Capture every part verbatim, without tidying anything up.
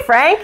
Frank.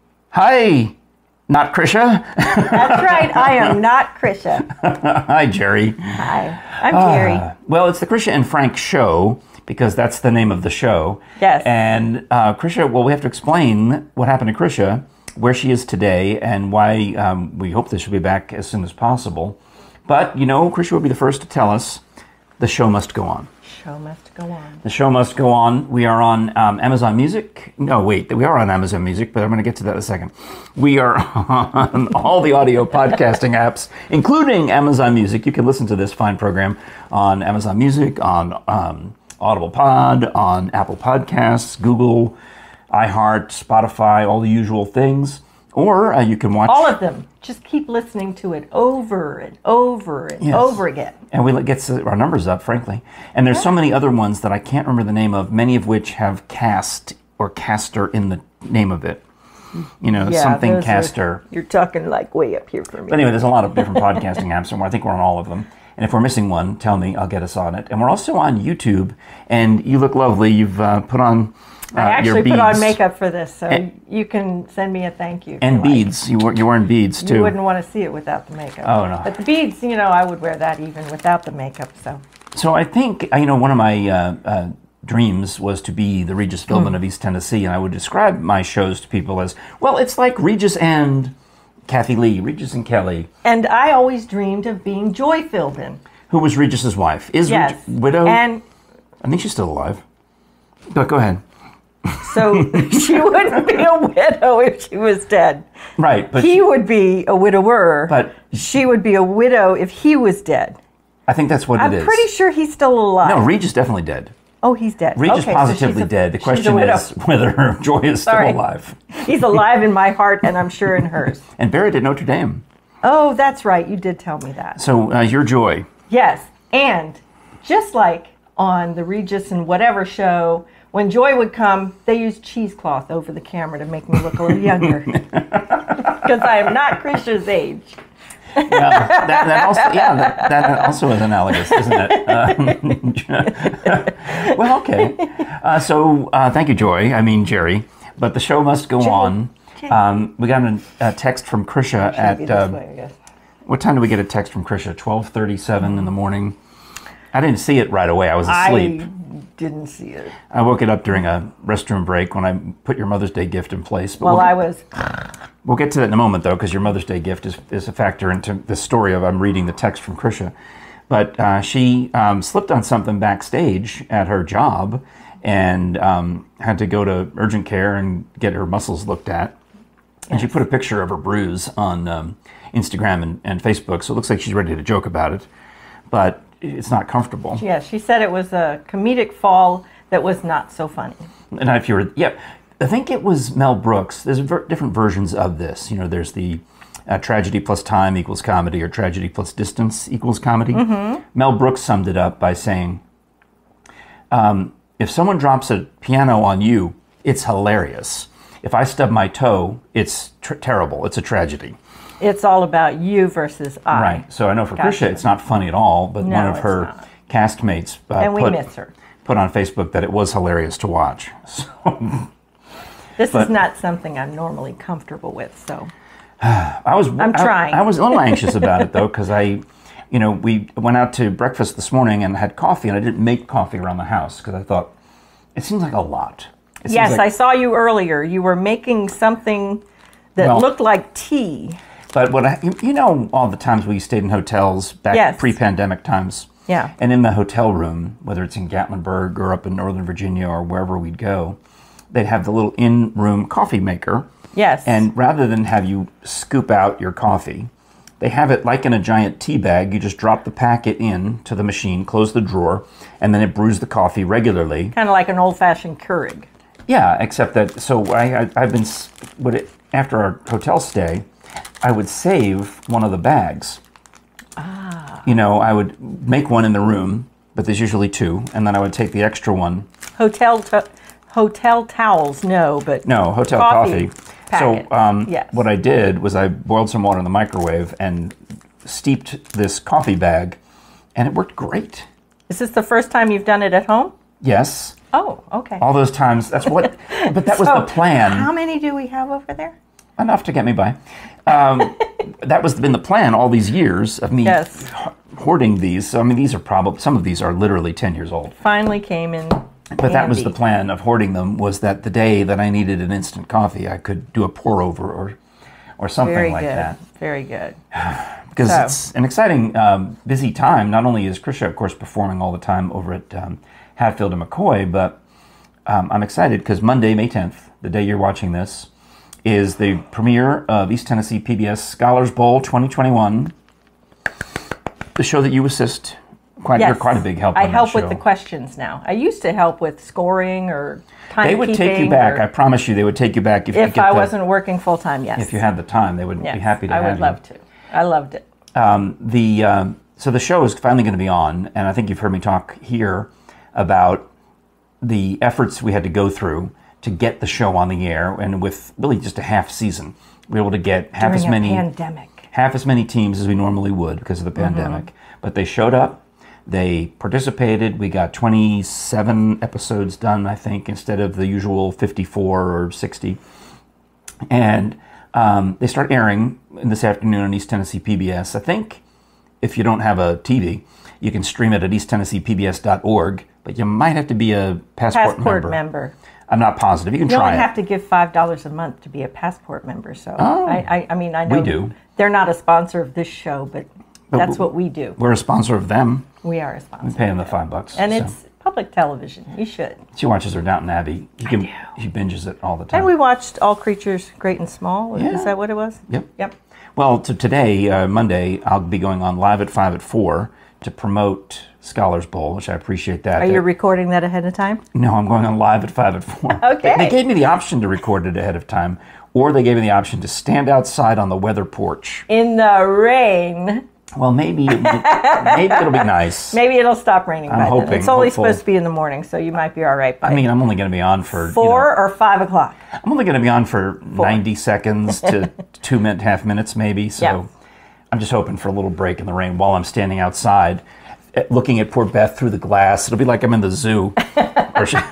Hi, not Krisha. That's right, I am not Krisha. Hi, Jere. Hi, I'm Jere. Uh, well, it's the Krisha and Frank show, because that's the name of the show. Yes. And uh, Krisha, well, we have to explain what happened to Krisha, where she is today, and why um, we hope that she'll be back as soon as possible. But, you know, Krisha will be the first to tell us the show must go on. Show must go on. The show must go on. We are on um, Amazon Music. No, wait, we are on Amazon Music, but I'm going to get to that in a second. We are on all the audio podcasting apps, including Amazon Music. You can listen to this fine program on Amazon Music, on um, Audible Pod, on Apple Podcasts, Google, iHeart, Spotify, all the usual things. Or uh, you can watch... all of them. Just keep listening to it over and over and yes. over again. And we get our numbers up, frankly. And there's yeah. so many other ones that I can't remember the name of, many of which have cast or caster in the name of it. You know, yeah, something caster. Are, you're talking like way up here for me. But anyway, there's a lot of different podcasting apps, and I think we're on all of them. And if we're missing one, tell me, I'll get us on it. And we're also on YouTube, and you look lovely. You've uh, put on uh, I actually your beads. put on makeup for this, so and, you can send me a thank you. And like. beads. You were, you're wearing beads, too. You wouldn't want to see it without the makeup. Oh, no. But the beads, you know, I would wear that even without the makeup, so. So I think, you know, one of my uh, uh, dreams was to be the Regis Philbin mm. of East Tennessee, and I would describe my shows to people as, well, it's like Regis and Kathie Lee, Regis and Kelly. And I always dreamed of being Joy Philbin. Who was Regis's wife? Is yes. Reg- widow? And I think she's still alive. But go ahead. So she wouldn't be a widow if she was dead. Right. But he she, would be a widower. But she would be a widow if he was dead. I think that's what I'm it is. I'm pretty sure he's still alive. No, Regis is definitely dead. Oh, he's dead. Regis okay, positively so a, dead. The question is whether Joy is still Sorry. alive. He's alive in my heart, and I'm sure in hers. And buried at Notre Dame. Oh, that's right. You did tell me that. So uh, you're Joy. Yes. And just like on the Regis and whatever show, when Joy would come, they used cheesecloth over the camera to make me look a little younger. Because I am not Krisha's age. Yeah, that, that also, yeah, that, that also is analogous, isn't it? Um, well, okay. Uh, so uh, thank you, Joy. I mean, Jere. But the show must go Jere. on. Um, we got a, a text from Krisha at... Uh, way, what time did we get a text from Krisha? twelve thirty-seven in the morning. I didn't see it right away. I was asleep. I didn't see it. I woke it up during a restroom break when I put your Mother's Day gift in place. But well, we'll I get, was... We'll get to that in a moment, though, because your Mother's Day gift is, is a factor into the story of I'm reading the text from Krisha. But uh, she um, slipped on something backstage at her job and um, had to go to urgent care and get her muscles looked at. Yes. And she put a picture of her bruise on um, Instagram and, and Facebook, so it looks like she's ready to joke about it. But it's not comfortable. Yeah, she said it was a comedic fall that was not so funny. And if you were, yeah, I think it was Mel Brooks. There's ver- different versions of this. You know, there's the uh, tragedy plus time equals comedy, or tragedy plus distance equals comedy. Mm-hmm. Mel Brooks summed it up by saying, um, if someone drops a piano on you, it's hilarious. If I stub my toe, it's tr- terrible. It's a tragedy. It's all about you versus I. Right. So I know for gotcha. Krisha, it's not funny at all, but no, one of her not. castmates uh, and we put, miss her. put on Facebook that it was hilarious to watch. So, this but, is not something I'm normally comfortable with, so I was, I'm trying. I, I was a little anxious about it, though, because I, you know, we went out to breakfast this morning and had coffee, and I didn't make coffee around the house because I thought, it seems like a lot. It yes, like, I saw you earlier. You were making something that well, looked like tea. But what I, you know, all the times we stayed in hotels back yes. pre-pandemic times. Yeah. And in the hotel room, whether it's in Gatlinburg or up in Northern Virginia or wherever we'd go, they'd have the little in-room coffee maker. Yes. And rather than have you scoop out your coffee, they have it like in a giant tea bag. You just drop the packet in to the machine, close the drawer, and then it brews the coffee regularly. Kind of like an old-fashioned Keurig. Yeah, except that, so I, I, I've been, would it, after our hotel stay, I would save one of the bags. Ah. You know, I would make one in the room, but there's usually two, and then I would take the extra one. Hotel to- hotel towels, no, but no hotel coffee. coffee. So um, yes. what I did was I boiled some water in the microwave and steeped this coffee bag, and it worked great. Is this the first time you've done it at home? Yes. Oh, okay. All those times. That's what. But that was So, the plan. How many do we have over there? Enough to get me by. Um, that was been the plan all these years of me Yes. hoarding these. So I mean, these are probably some of these are literally ten years old. Finally came in. But that was the plan of hoarding them. Was that the day that I needed an instant coffee, I could do a pour over or, or something Very like good. that. Very good. Because So. it's an exciting, um, busy time. Not only is Krisha, of course, performing all the time over at um, Hatfield and McCoy, but um, I'm excited because Monday, May tenth, the day you're watching this, is the premiere of East Tennessee P B S Scholars Bowl twenty twenty-one, the show that you assist. Quite, Yes. You're quite a big help I on help that with show. the questions now. I used to help with scoring or timekeeping. They would take you back. I promise you, they would take you back if, you If get I the, wasn't working full time, yes. if you had the time. They would yes. be happy to I have you. would love to. I loved it. Um, the um, so the show is finally going to be on, and I think you've heard me talk here about the efforts we had to go through to get the show on the air, and with really just a half season, we were able to get half During as many a pandemic. half as many teams as we normally would because of the pandemic. Mm-hmm. But they showed up. They participated. We got twenty-seven episodes done, I think, instead of the usual fifty-four or sixty. And um, they start airing this afternoon on East Tennessee P B S. I think if you don't have a T V, you can stream it at east tennessee p b s dot org, but you might have to be a Passport, Passport member. member. I'm not positive. You can You try only it. have to give five dollars a month to be a Passport member. So Oh. I, I, I mean, I know We do. they're not a sponsor of this show, but, But that's w- what we do. We're a sponsor of them. We are a We sponsor. pay them the five bucks. And so. it's public television. You should. She watches her Downton Abbey. He, can, do. he binges it all the time. And we watched All Creatures Great and Small. Yeah. Is that what it was? Yep. Yep. Well, to today, uh, Monday, I'll be going on live at five at four to promote Scholars Bowl, which I appreciate that. Are you They- recording that ahead of time? No, I'm going on live at five at four. Okay. They, they gave me the option to record it ahead of time, or they gave me the option to stand outside on the weather porch. In the rain. Well, maybe it'll be, maybe it'll be nice. Maybe it'll stop raining I'm by hoping, then. It's only hopeful. supposed to be in the morning, so you might be all right by I mean, I'm only going to be on for four You know, or five o'clock. I'm only going to be on for ninety seconds to two minute, half minutes, maybe. So Yeah. I'm just hoping for a little break in the rain while I'm standing outside, eh, looking at poor Beth through the glass. It'll be like I'm in the zoo. Or she,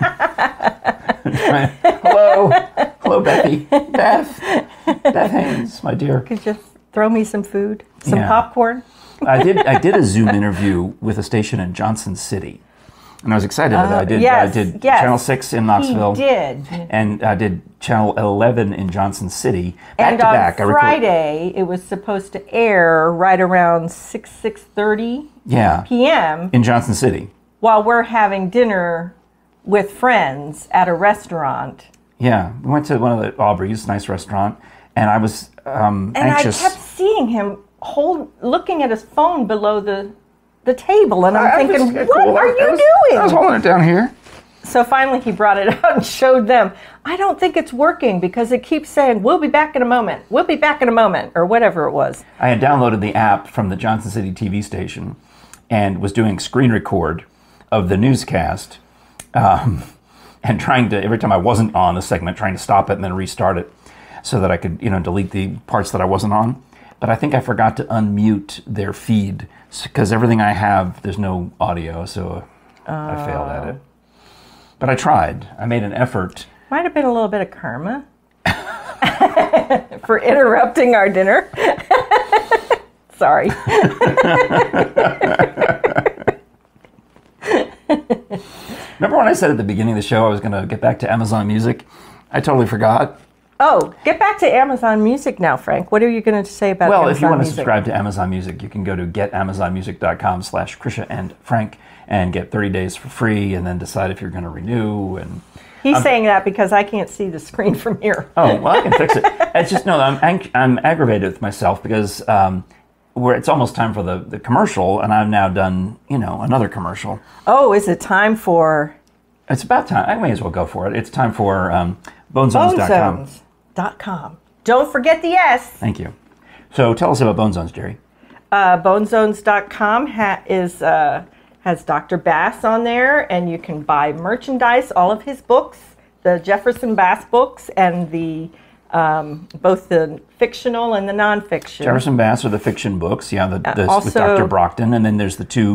hello, hello, Bethy, Beth, Beth Haynes, my dear. Could you throw me some food, some Yeah. popcorn? I did. I did a Zoom interview with a station in Johnson City, and I was excited about it. I did. yes, I did yes. Channel Six in Knoxville. He did. And I did Channel eleven in Johnson City. Back And to on back. I record- Friday, it was supposed to air right around six, six thirty Yeah. p.m. In Johnson City. while we're having dinner with friends at a restaurant. Yeah. We went to one of the Aubrey's, nice restaurant, and I was um, And anxious. I kept seeing him hold, looking at his phone below the the table, and I'm I- I thinking, was- what cool. are I- you I was, doing? I was holding it down here. So finally he brought it out and showed them. I don't think it's working because it keeps saying, we'll be back in a moment. We'll be back in a moment, or whatever it was. I had downloaded the app from the Johnson City T V station and was doing screen record of the newscast um, and trying to, every time I wasn't on a segment, trying to stop it and then restart it so that I could, you know, delete the parts that I wasn't on. But I think I forgot to unmute their feed because everything I have, there's no audio, so uh, I failed at it. But I tried. I made an effort. Might have been a little bit of karma for interrupting our dinner. Sorry. Remember when I said at the beginning of the show I was going to get back to Amazon Music? I totally forgot. Oh, get back to Amazon Music now, Frank. What are you going to say about Well, Amazon if you want to Music? subscribe to Amazon Music, you can go to get amazon music dot com slash Krisha and Frank and get thirty days for free and then decide if you're going to renew. And He's I'm- saying that because I can't see the screen from here. Oh, well, I can fix it. It's just, no, I'm ang- I'm aggravated with myself because um, we're, it's almost time for the, the commercial, and I've now done, you know, another commercial. Oh, is it time for It's about time. I may as well go for it. It's time for um, bone zones dot com. bone zones dot com? Don't forget the S. Thank you. So tell us about Bone Zones, Jere. Uh, bone zones dot com ha- is uh, has Doctor Bass on there, and you can buy merchandise, all of his books, the Jefferson Bass books, and the um, both the fictional and the nonfiction. Jefferson Bass are the fiction books, yeah, the, the, also- with Doctor Brockton, and then there's the two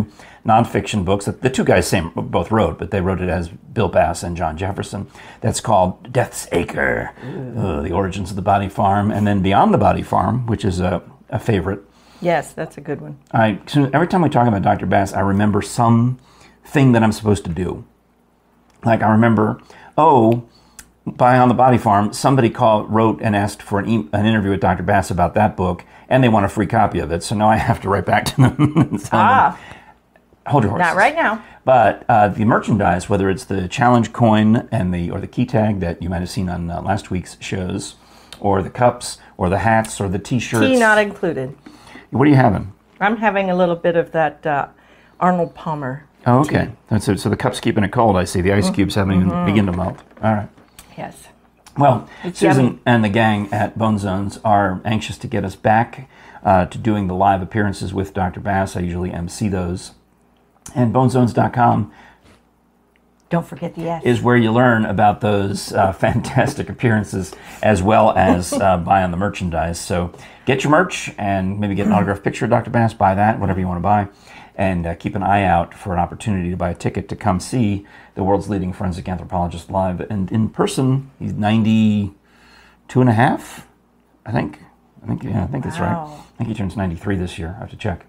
nonfiction books that the two guys same both wrote, but they wrote it as Bill Bass and John Jefferson. That's called Death's Acre, uh, The Origins of the Body Farm, and then Beyond the Body Farm, which is a, a favorite. Yes, that's a good one. I so every time we talk about Doctor Bass, I remember some thing that I'm supposed to do. Like I remember, oh, Beyond the Body Farm, somebody called, wrote and asked for an, e- an interview with Doctor Bass about that book, and they want a free copy of it. So now I have to write back to them and tell Ah. them, hold your horses. Not right now. But uh, the merchandise, whether it's the challenge coin and the or the key tag that you might have seen on uh, last week's shows, or the cups, or the hats, or the T-shirts. Tea not included. What are you having? I'm having a little bit of that uh, Arnold Palmer. Oh, okay. So, so the cup's keeping it cold, I see. The ice cubes haven't even Mm-hmm. begun to melt. All right. Yes. Well, It's Susan yummy. and the gang at Bone Zones are anxious to get us back uh, to doing the live appearances with Doctor Bass. I usually M C those. And bone zones dot com Don't forget the S. is where you learn about those uh, fantastic appearances as well as uh, buy on the merchandise. So get your merch and maybe get an autographed picture of Doctor Bass, buy that, whatever you want to buy. And uh, keep an eye out for an opportunity to buy a ticket to come see the world's leading forensic anthropologist live. And in person, he's ninety-two and a half, I think. I think, yeah, I think that's right. Wow. I think he turns ninety-three this year. I have to check.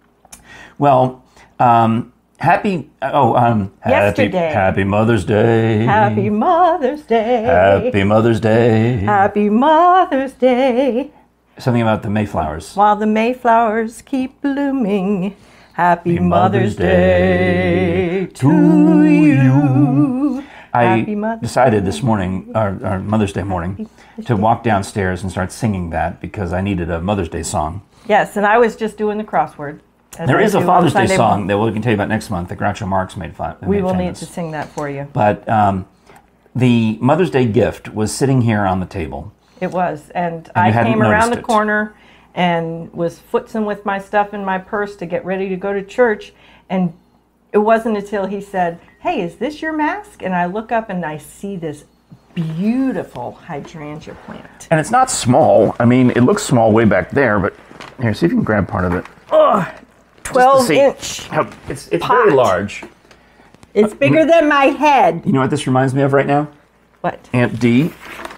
Well, um, happy, oh, um, happy, Yesterday. happy Mother's Day. Happy Mother's Day. Happy Mother's Day. Happy Mother's Day. Something about the Mayflowers. While the Mayflowers keep blooming. Happy, Happy Mother's, Day, to you. I Happy Mother's decided this morning, or, or Mother's Day morning, to walk downstairs and start singing that because I needed a Mother's Day song. Yes, and I was just doing the crossword. as There I is a do Father's on Day Sunday song morning. that we can tell you about next month that Groucho Marx made, fi- made We will need famous. to sing that for you. But um, the Mother's Day gift was sitting here on the table. It was, and, you I hadn't came around noticed the it. corner and was footsing with my stuff in my purse to get ready to go to church, and it wasn't until he said, "Hey, is this your mask?" And I look up and I see this beautiful hydrangea plant. And it's not small. I mean, it looks small way back there, but here, see if you can grab part of it. twelve see. inch. How, it's it's Pot. very large. It's bigger than my head. You know what this reminds me of right now? What? Aunt D.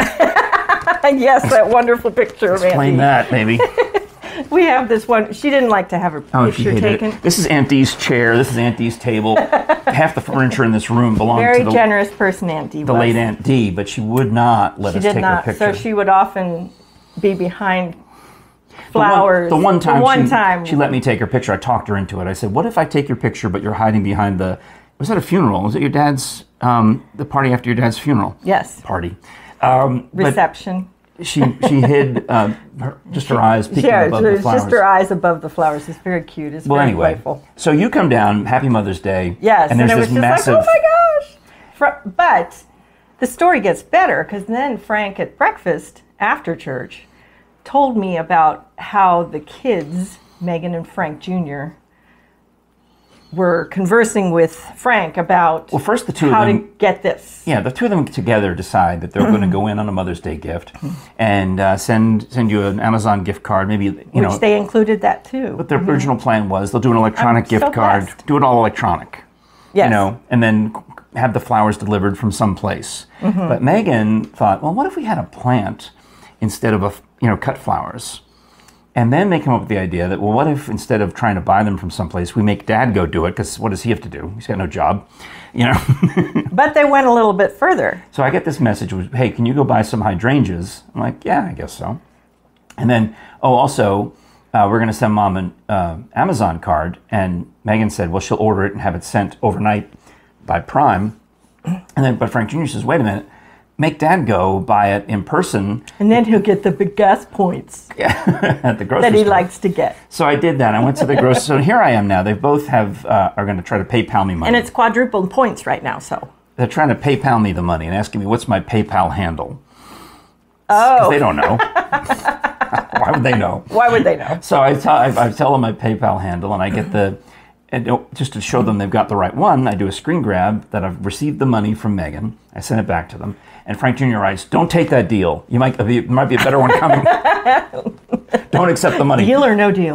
Yes, that wonderful picture of Explain Auntie. that, maybe. We have this one. She didn't like to have her Oh, she picture hated taken. it. This is Aunt D's chair. This is Aunt D's table. Half the furniture in this room belonged Very to the, generous person, Auntie. the was. late Aunt D, but she would not let She us did take not. her picture. So she would often be behind The one- flowers. The one, time, The one she, time. she let me take her picture. I talked her into it. I said, "What if I take your picture, but you're hiding behind the?" Was that a funeral? Was it your dad's? Um, the party after your dad's funeral? Yes. Party. Um, but Reception. she she hid uh, her, just her eyes peeking Yeah, above the it's flowers. just her eyes above the flowers. It's very cute. It's Well, very anyway, playful. so you come down, Happy Mother's Day. Yes, and and, there's it was this just massive. like, oh my gosh. Fr- but the story gets better because then Frank at breakfast after church told me about how the kids, Megan and Frank Junior, were conversing with Frank about Well, first the two of how them. to get this. Yeah, the two of them together decide that they're going to go in on a Mother's Day gift and uh, send send you an Amazon gift card. Maybe you Which know. they included that too. But their original plan was they'll do an electronic I'm gift so card, blessed. do it all electronic, Yes. you know, and then have the flowers delivered from someplace. Mm-hmm. But Megan thought, well, what if we had a plant instead of a f- you know cut flowers? And then they come up with the idea that, well, what if instead of trying to buy them from someplace, we make Dad go do it? Because what does he have to do? He's got no job, you know. But they went a little bit further. So I get this message, was, hey, can you go buy some hydrangeas? I'm like, yeah, I guess so. And then, oh, also, uh, we're going to send Mom an uh, Amazon card. And Megan said, well, she'll order it and have it sent overnight by Prime. And then, but Frank Junior says, wait a minute, make Dad go buy it in person And then he'll get the big gas points at the grocery that he store. likes to get. So I did that. I went to the grocery store. So here I am now. They both have uh, are going to try to PayPal me money. And it's quadrupled points right now, so. They're trying to PayPal me the money and asking me what's my PayPal handle. Oh. Because they don't know. Why would they know? Why would they know? So I tell I, I tell them my PayPal handle, and I get the, and just to show them they've got the right one, I do a screen grab that I've received the money from Megan. I send it back to them, and Frank Junior writes, "Don't take that deal. You might be, there might be a better one coming. Don't accept the money." Deal or no deal?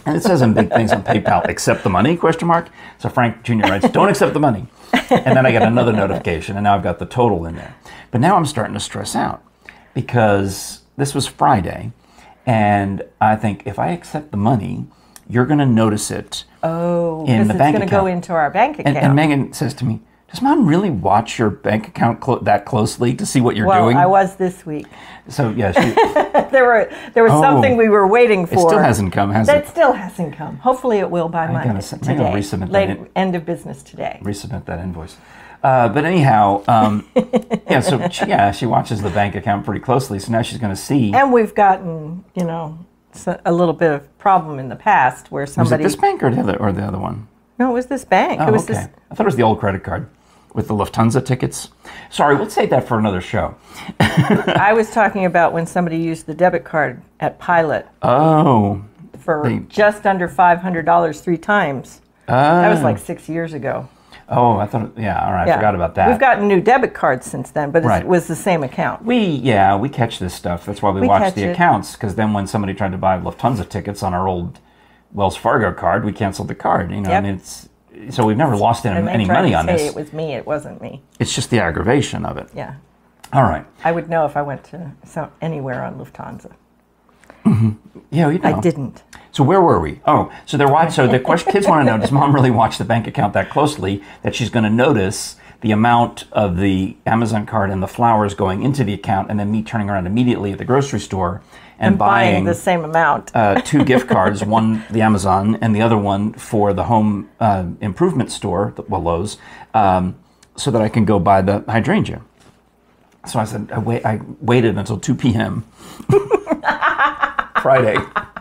And it says in big things on PayPal, accept the money, question mark. So Frank Junior writes, don't accept the money. And then I get another notification, and now I've got the total in there. But now I'm starting to stress out because this was Friday, and I think if I accept the money, you're going to notice it oh, in the bank account. It's going to go into our bank account. And, and Megan says to me, does Mom really watch your bank account clo- that closely to see what you're well, doing? Well, I was this week. So, yeah. She, there were there was oh, something we were waiting for. It still hasn't come, has that it? That still hasn't come. Hopefully it will by I Monday, gotta, today. I'm going to resubmit Late, that. In, end of business today. Resubmit that invoice. Uh, but anyhow, um, yeah, so she, yeah, she watches the bank account pretty closely, so now she's going to see. And we've gotten, you know, a little bit of problem in the past where somebody... Was it this bank or the other, or the other one? No, it was this bank. Oh, it was okay. this... I thought it was the old credit card with the Lufthansa tickets. Sorry, we'll save that for another show. I was talking about when somebody used the debit card at Pilot. Oh. For they, just under five hundred dollars three times. Uh, that was like six years ago. Oh, I thought, yeah, all right, yeah. I forgot about that. We've gotten new debit cards since then, but right. it was the same account. We, yeah, we catch this stuff. That's why we, we watch the it. accounts, because then when somebody tried to buy Lufthansa tickets on our old Wells Fargo card, we canceled the card. You know, yep. I mean, it's, so we've never lost any, any money on this. It was me, it wasn't me. It's just the aggravation of it. Yeah. All right. I would know if I went to so, anywhere on Lufthansa. Mm-hmm. Yeah, you know. I didn't. So where were we? Oh, so they're watch. So the question, kids want to know: does Mom really watch the bank account that closely that she's going to notice the amount of the Amazon card and the flowers going into the account, and then me turning around immediately at the grocery store and, and buying, buying the same amount, uh, two gift cards, one the Amazon and the other one for the home uh, improvement store, well Lowe's, um, so that I can go buy the hydrangea. So I said, I, wait, I waited until two p.m. Friday.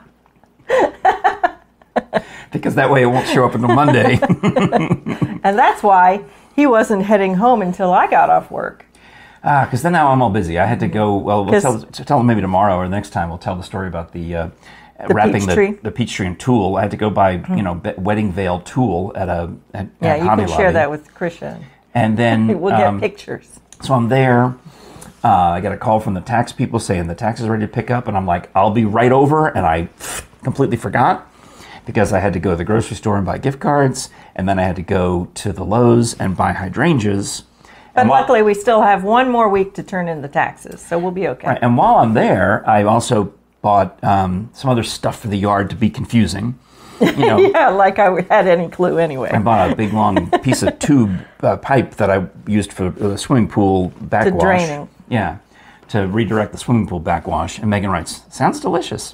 Because that way it won't show up until Monday. And that's why he wasn't heading home until I got off work. Ah, because then now I'm all busy. I had to go, well, we'll tell, tell them maybe tomorrow or next time we'll tell the story about the, uh, the wrapping peach the, tree. the peach tree and tulle. I had to go buy, you know, wedding veil tulle at a at, yeah, at you Hobby can Lobby. share that with Krisha. And then we'll get um, pictures. So I'm there. Uh, I got a call from the tax people saying the tax is ready to pick up, and I'm like, I'll be right over, and I completely forgot because I had to go to the grocery store and buy gift cards, and then I had to go to the Lowe's and buy hydrangeas. But and luckily, while, we still have one more week to turn in the taxes, so we'll be okay. Right, and while I'm there, I also bought um, some other stuff for the yard to be confusing. You know, yeah, like I had any clue anyway. I bought a big long piece of tube uh, pipe that I used for the swimming pool backwash. To draining. Yeah, to redirect the swimming pool backwash. And Megan writes, sounds delicious.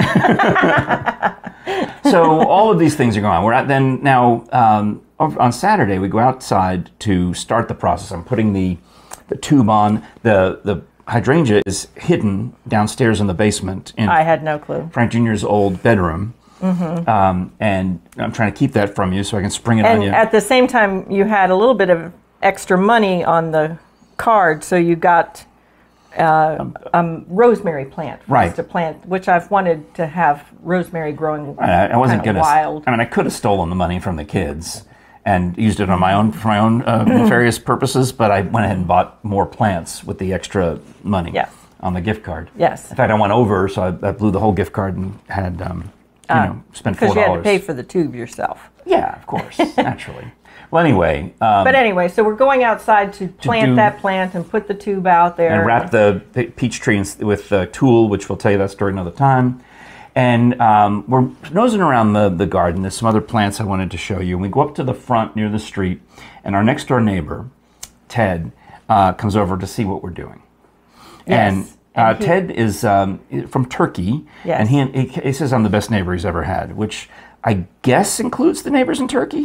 So all of these things are going on. We're at then now um, on Saturday we go outside to start the process. I'm putting the the tube on. The the hydrangea is hidden downstairs in the basement in I had no clue. Frank Junior's old bedroom. Mm-hmm. Um, and I'm trying to keep that from you so I can spring it and on you. And at the same time, you had a little bit of extra money on the card, so you got uh, um, um, rosemary plant. For right. us to plant, which I've wanted to have rosemary growing. I, I wasn't kind gonna. of wild. I mean, I could have stolen the money from the kids and used it on my own for my own uh, nefarious purposes, but I went ahead and bought more plants with the extra money yes. on the gift card. Yes. In fact, I went over, so I, I blew the whole gift card and had. Um, You know, uh, spent four dollars. Because you had to pay for the tube yourself. Yeah, of course, naturally. Well, anyway. Um, but anyway, so we're going outside to plant to do, that plant and put the tube out there. And wrap the peach tree with the tulle, which we'll tell you that story another time. And um, we're nosing around the, the garden. There's some other plants I wanted to show you. And we go up to the front near the street, and our next door neighbor, Ted, uh, comes over to see what we're doing. Yes. And Uh, And he, Ted is um, from Turkey, yes. and he, he he says I'm the best neighbor he's ever had, which I guess includes the neighbors in Turkey.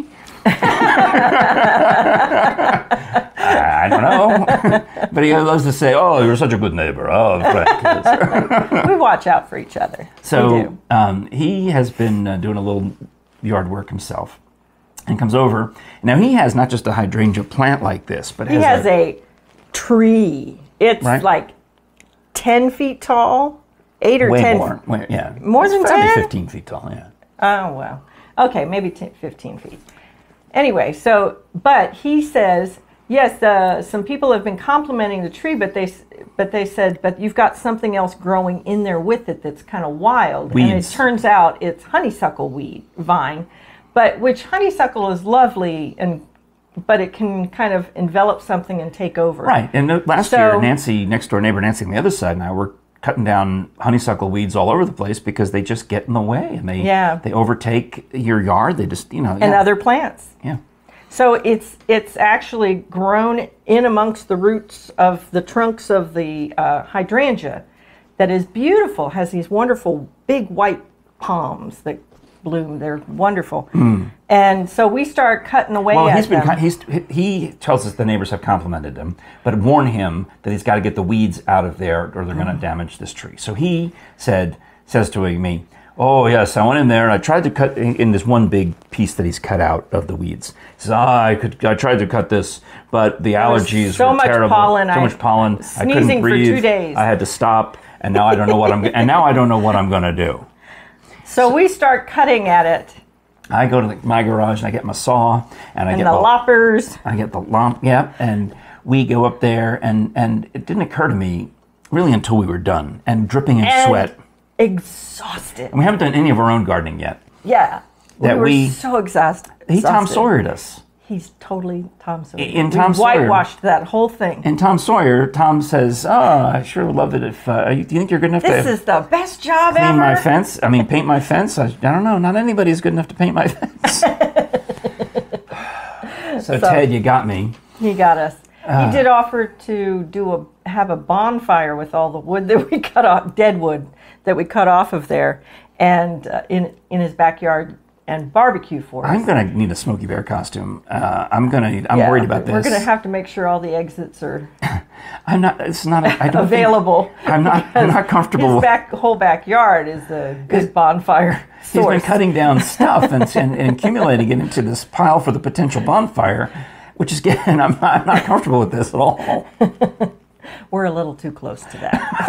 I don't know, but he loves to say, "Oh, you're such a good neighbor." Oh, Frank. We watch out for each other. So we do. Um, he has been uh, doing a little yard work himself, and comes over. Now he has not just a hydrangea plant like this, but he has, has a, a tree. It's right? like ten feet tall, eight or way ten. More, way, yeah, more it's than probably ten. fifteen feet tall. Yeah. Oh well. Okay, maybe ten, fifteen feet. Anyway, so but he says yes. Uh, some people have been complimenting the tree, but they but they said, but you've got something else growing in there with it that's kind of wild. Weeds. And it turns out it's honeysuckle weed vine, but which honeysuckle is lovely, and but it can kind of envelop something and take over. Right. And uh, last So- year, Nancy, next door neighbor Nancy on the other side, and I were cutting down honeysuckle weeds all over the place because they just get in the way and they Yeah. they overtake your yard. They just, you know. And yeah. other plants. Yeah. So it's it's actually grown in amongst the roots of the trunks of the uh, hydrangea that is beautiful, has these wonderful big white palms that bloom. They're wonderful. Mm. And so we start cutting away Well, at he's been them. he's he tells us the neighbors have complimented him, but warn him that he's got to get the weeds out of there or they're going to damage this tree. So he said says to me, "Oh yes, I went in there and I tried to cut in this one big piece that he's cut out of the weeds. He says, ah, I could I tried to cut this, but the allergies so were much terrible. pollen, so I- much pollen. I sneezing couldn't for breathe. two days. I had to stop, and now I don't know what I'm and now I don't know what I'm going to do." So we start cutting at it, I go to the, my garage and I get my saw and I and get the my, loppers. I get the lump, yeah, and we go up there, and, and it didn't occur to me really until we were done and dripping in And sweat. exhausted. And we haven't done any of our own gardening yet. Yeah. That we were we- so exhausted. He Tom exhausted. Sawyered us. He's totally Tom Sawyer. In We Tom Sawyer- whitewashed that whole thing. And Tom Sawyer, Tom says, "Oh, I sure would love it if. Uh, you- do you think you're good enough This to is the best job clean ever. my fence? I mean, paint my fence? I, I don't know. Not anybody's good enough to paint my fence." so, So- Ted, you got me. He got us. Ah. he did offer to do a have a bonfire with all the wood that we cut off, dead wood that we cut off of there, and uh, in in his backyard, and barbecue for us. I'm gonna need a Smokey Bear costume. Uh, I'm gonna. Need, I'm Yeah, worried about this. We're going to have to make sure all the exits are I'm not. It's not. A, I don't think- available. I'm not. I'm not comfortable. His back whole backyard is a good bonfire He's been source. cutting down stuff and, and, and accumulating it into this pile for the potential bonfire, which is getting. I'm not, I'm not comfortable with this at all. We're a little too close to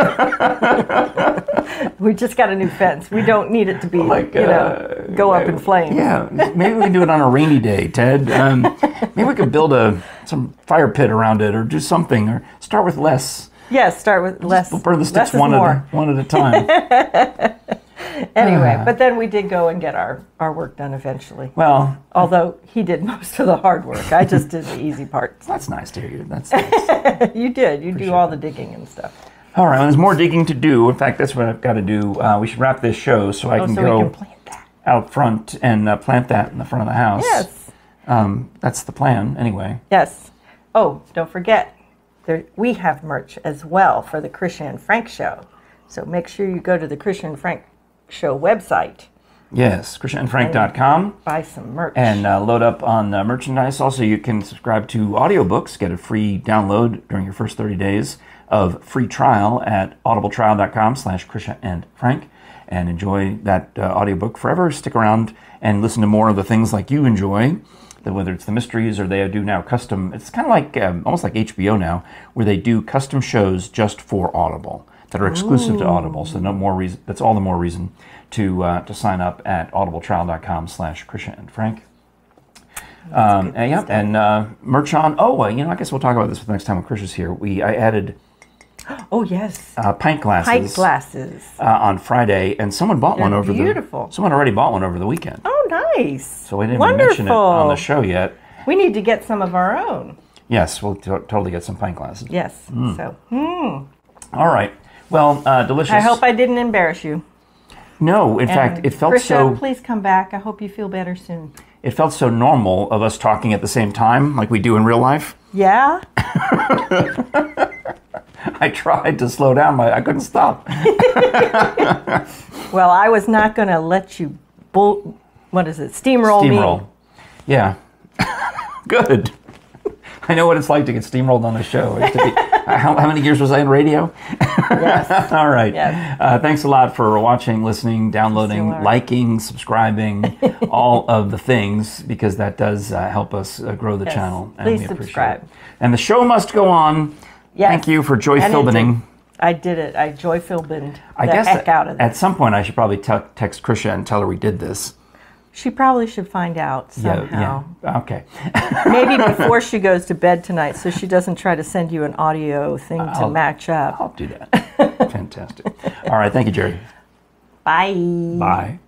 that. We just got a new fence. We don't need it to be, Like, you know, uh, go up in flames. Yeah, maybe we can do it on a rainy day, Ted. Um, maybe we could build a some fire pit around it, or do something, or start with less. Yes, start with less. We'll burn the sticks less is one more. at a, one at a time. Anyway, Ah. but then we did go and get our, our work done eventually. Well, Although he did most of the hard work. I just did the easy parts. that's nice to hear. That's nice. You did. You do all the digging and stuff. All right, well, there's more digging to do. In fact, that's what I've got to do. Uh, we should wrap this show so I Oh, can so go we can plant that. out front and uh, plant that in the front of the house. Yes. Um, that's the plan, anyway. Yes. Oh, don't forget, there, we have merch as well for the Krisha and Frank show. So make sure you go to the Krisha and Frank show website, Yes, krisha and frank dot com. buy some merch. And uh, load up on uh, merchandise. Also, you can subscribe to audiobooks, get a free download during your first thirty days of free trial at audibletrial.com slash Krisha and Frank, and enjoy that uh, audiobook forever. Stick around and listen to more of the things like you enjoy, that whether it's the mysteries or they do now custom, it's kind of like, um, almost like H B O now, where they do custom shows just for Audible that are exclusive Ooh. to Audible. So no more reason, that's all the more reason to uh, to sign up at audibletrial.com slash Krisha and Frank. Um, and yeah, and uh, merch on. Oh, uh, you know, I guess we'll talk about this the next time when Krisha's here. We I added oh, yes. uh, pint glasses, Pint glasses. Uh, on Friday, and someone bought one They're over beautiful. the. Someone already bought one over the weekend. Oh, nice. So we didn't Wonderful. mention it on the show yet. We need to get some of our own. Yes, we'll t- totally get some pint glasses. Yes. So, hmm. All right. Well, uh, delicious. I hope I didn't embarrass you. No, in fact, And it felt Krisha, so. please come back. I hope you feel better soon. It felt so normal of us talking at the same time, like we do in real life. Yeah? I tried to slow down, but I couldn't stop. Well, I was not going to let you bull. What is it? Steamroll me. Steamroll. Yeah. Good. I know what it's like to get steamrolled on a show. I used to be, how, how many years was I in radio? Yes. All right. Yes. Uh, thanks a lot for watching, listening, downloading, Still are. liking, subscribing, all of the things, because that does uh, help us uh, grow the Yes. channel. And Please we appreciate subscribe. it. And the show must go on. Yes. Thank you for Joy And it Philbining. did. I did it. I Joy Philbin the I guess heck that out of it. at some point I should probably te- text Krisha and tell her we did this. She probably should find out somehow. Yeah, yeah. Okay. Maybe before she goes to bed tonight, so she doesn't try to send you an audio thing to I'll, match up. I'll do that. Fantastic. All right. Thank you, Jere. Bye. Bye.